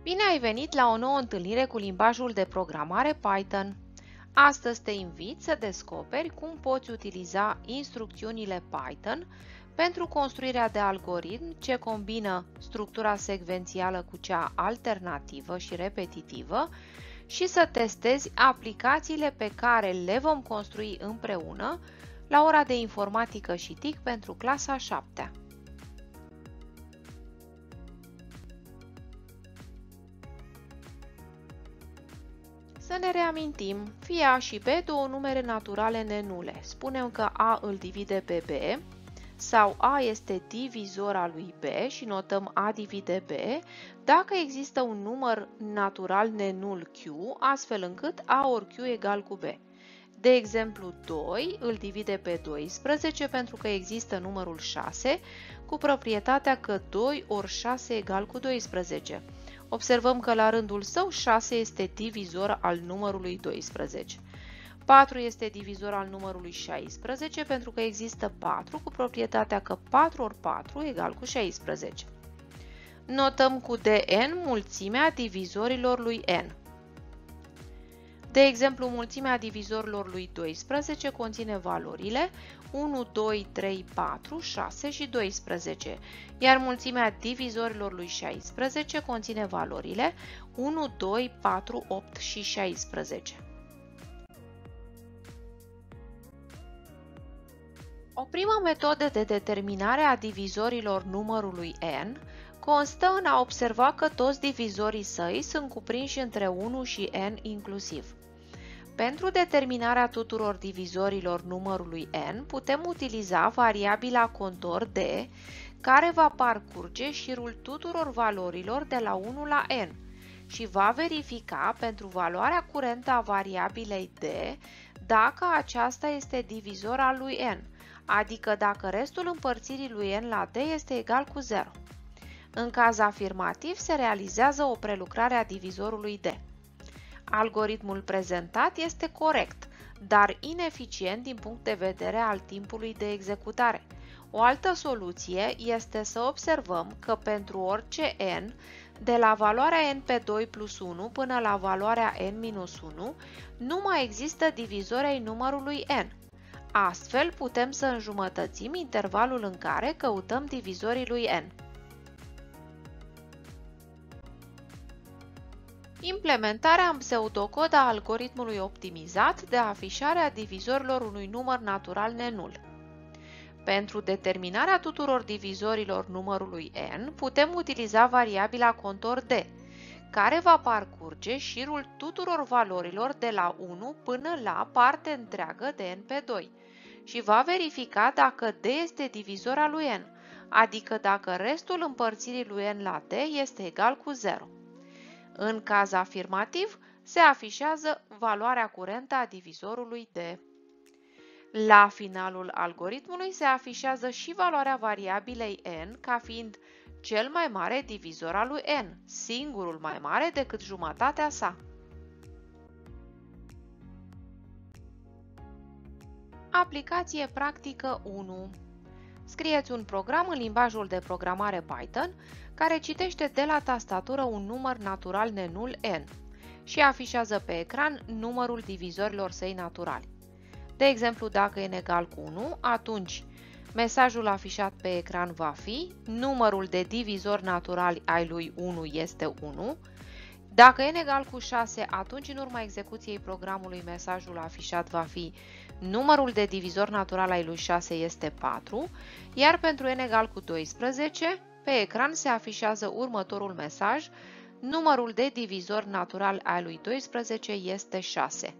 Bine ai venit la o nouă întâlnire cu limbajul de programare Python. Astăzi te invit să descoperi cum poți utiliza instrucțiunile Python pentru construirea de algoritmi ce combină structura secvențială cu cea alternativă și repetitivă și să testezi aplicațiile pe care le vom construi împreună la ora de informatică și TIC pentru clasa 7-a. Să ne reamintim, fie A și B două numere naturale nenule. Spunem că A îl divide pe B sau A este divizor al lui B și notăm A divide B dacă există un număr natural nenul Q, astfel încât A ori Q egal cu B. De exemplu, 2 îl divide pe 12 pentru că există numărul 6 cu proprietatea că 2 ori 6 egal cu 12. Observăm că la rândul său 6 este divizor al numărului 12. 4 este divizor al numărului 16 pentru că există 4 cu proprietatea că 4 ori 4 egal cu 16. Notăm cu dn mulțimea divizorilor lui n. De exemplu, mulțimea divizorilor lui 12 conține valorile 1, 2, 3, 4, 6 și 12, iar mulțimea divizorilor lui 16 conține valorile 1, 2, 4, 8 și 16. O primă metodă de determinare a divizorilor numărului n constă în a observa că toți divizorii săi sunt cuprinși între 1 și n inclusiv. Pentru determinarea tuturor divizorilor numărului n, putem utiliza variabila contor d, care va parcurge șirul tuturor valorilor de la 1 la n și va verifica pentru valoarea curentă a variabilei d dacă aceasta este divizor al lui n, adică dacă restul împărțirii lui n la d este egal cu 0. În caz afirmativ, se realizează o prelucrare a divizorului d. Algoritmul prezentat este corect, dar ineficient din punct de vedere al timpului de executare. O altă soluție este să observăm că pentru orice n, de la valoarea n pe 2 plus 1 până la valoarea n minus 1, nu mai există divizori ai numărului n. Astfel, putem să înjumătățim intervalul în care căutăm divizorii lui n. Implementarea în pseudocod a algoritmului optimizat de afișare a divizorilor unui număr natural nenul. Pentru determinarea tuturor divizorilor numărului n, putem utiliza variabila contor d, care va parcurge șirul tuturor valorilor de la 1 până la parte întreagă de n pe 2 și va verifica dacă d este divizor al lui n, adică dacă restul împărțirii lui n la d este egal cu 0. În caz afirmativ, se afișează valoarea curentă a divizorului d. La finalul algoritmului se afișează și valoarea variabilei n ca fiind cel mai mare divizor al lui n, singurul mai mare decât jumătatea sa. Aplicație practică 1. Scrieți un program în limbajul de programare Python care citește de la tastatură un număr natural nenul n și afișează pe ecran numărul divizorilor săi naturali. De exemplu, dacă n egal cu 1, atunci mesajul afișat pe ecran va fi numărul de divizori naturali ai lui 1 este 1. Dacă n egal cu 6, atunci în urma execuției programului mesajul afișat va fi numărul de divizori natural ai lui 6 este 4, iar pentru n egal cu 12, pe ecran se afișează următorul mesaj, numărul de divizori natural al lui 12 este 6.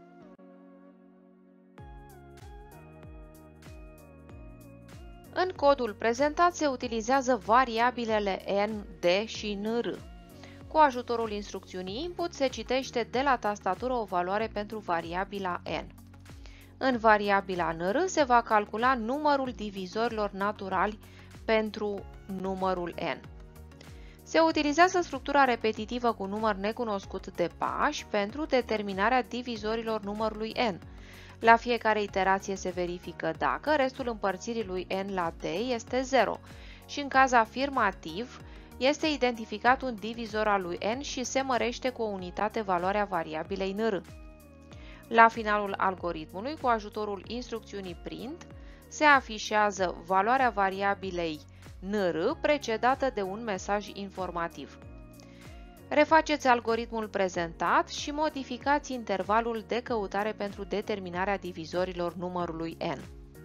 În codul prezentat se utilizează variabilele n, d și nr. Cu ajutorul instrucțiunii input se citește de la tastatură o valoare pentru variabila n. În variabila nr se va calcula numărul divizorilor naturali pentru numărul n. Se utilizează structura repetitivă cu număr necunoscut de pași pentru determinarea divizorilor numărului n. La fiecare iterație se verifică dacă restul împărțirii lui n la d este 0 și în caz afirmativ, este identificat un divizor al lui n și se mărește cu o unitate valoarea variabilei nr. La finalul algoritmului, cu ajutorul instrucțiunii print, se afișează valoarea variabilei nr precedată de un mesaj informativ. Refaceți algoritmul prezentat și modificați intervalul de căutare pentru determinarea divizorilor numărului n.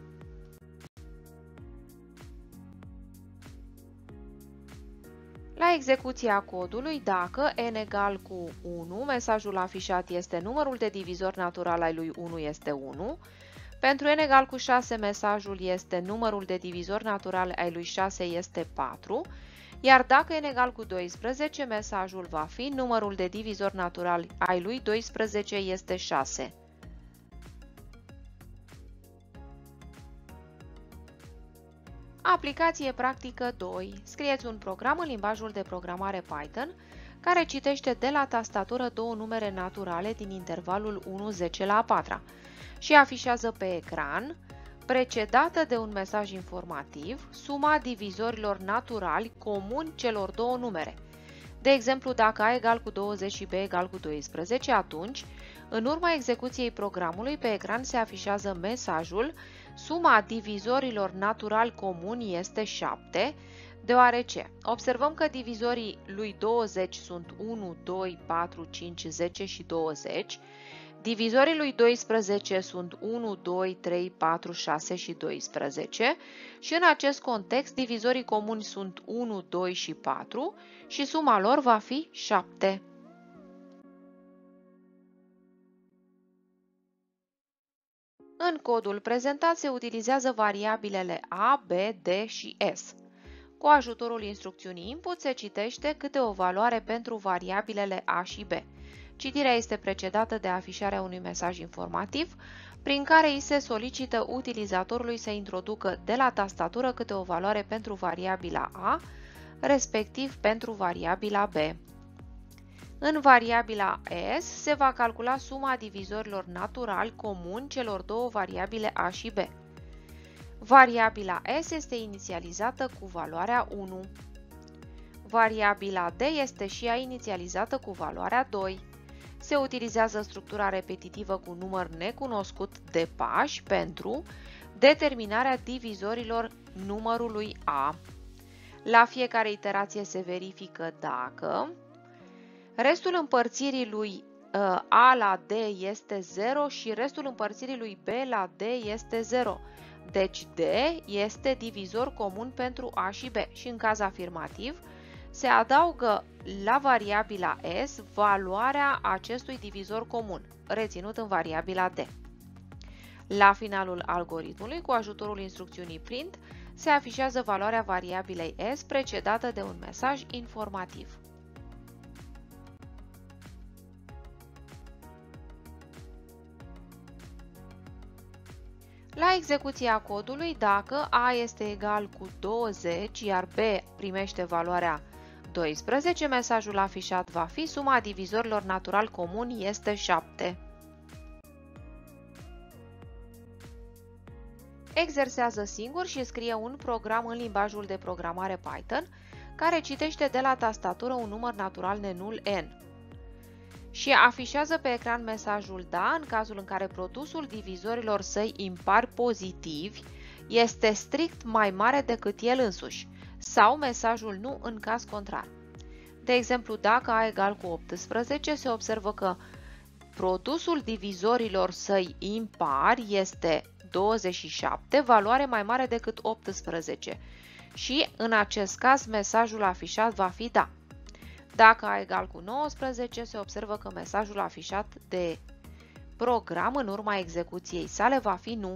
La execuția codului, dacă n egal cu 1, mesajul afișat este numărul de divizori natural al lui 1 este 1, pentru n egal cu 6, mesajul este numărul de divizori natural ai lui 6 este 4, iar dacă n egal cu 12, mesajul va fi numărul de divizori natural ai lui 12 este 6. Aplicație practică 2. Scrieți un program în limbajul de programare Python care citește de la tastatură două numere naturale din intervalul 1-10 la 4 și afișează pe ecran, precedată de un mesaj informativ, suma divizorilor naturali comuni celor două numere. De exemplu, dacă A egal cu 20 și B egal cu 12, atunci, în urma execuției programului, pe ecran se afișează mesajul suma divizorilor naturali comuni este 7, deoarece observăm că divizorii lui 20 sunt 1, 2, 4, 5, 10 și 20, divizorii lui 12 sunt 1, 2, 3, 4, 6 și 12 și în acest context divizorii comuni sunt 1, 2 și 4 și suma lor va fi 7. În codul prezentat se utilizează variabilele A, B, D și S. Cu ajutorul instrucțiunii input se citește câte o valoare pentru variabilele A și B. Citirea este precedată de afișarea unui mesaj informativ, prin care îi se solicită utilizatorului să introducă de la tastatură câte o valoare pentru variabila A, respectiv pentru variabila B. În variabila S se va calcula suma divizorilor naturali comuni celor două variabile A și B. Variabila S este inițializată cu valoarea 1. Variabila D este și ea inițializată cu valoarea 2. Se utilizează structura repetitivă cu număr necunoscut de pași pentru determinarea divizorilor numărului A. La fiecare iterație se verifică dacă restul împărțirii lui A la D este 0 și restul împărțirii lui B la D este 0. Deci D este divizor comun pentru A și B și în caz afirmativ se adaugă la variabila S valoarea acestui divizor comun, reținut în variabila D. La finalul algoritmului, cu ajutorul instrucțiunii print, se afișează valoarea variabilei S precedată de un mesaj informativ. La execuția codului, dacă A este egal cu 20, iar B primește valoarea 12, mesajul afișat va fi suma divizorilor natural comuni este 7. Exersează singur și scrie un program în limbajul de programare Python care citește de la tastatură un număr natural nenul n și afișează pe ecran mesajul da în cazul în care produsul divizorilor săi impari pozitivi este strict mai mare decât el însuși sau mesajul nu în caz contrar. De exemplu, dacă A egal cu 18, se observă că produsul divizorilor săi impari este 27, valoare mai mare decât 18 și în acest caz mesajul afișat va fi da. Dacă A egal cu 19, se observă că mesajul afișat de program în urma execuției sale va fi nu.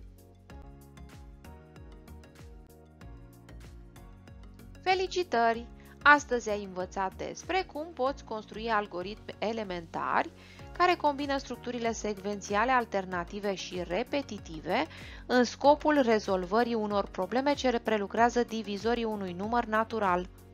Felicitări! Astăzi ai învățat despre cum poți construi algoritmi elementari care combină structurile secvențiale, alternative și repetitive în scopul rezolvării unor probleme ce prelucrează divizorii unui număr natural.